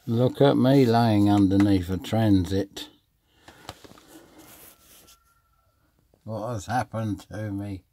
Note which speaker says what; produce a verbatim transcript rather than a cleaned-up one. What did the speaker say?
Speaker 1: Look at me laying underneath a transit. What has happened to me?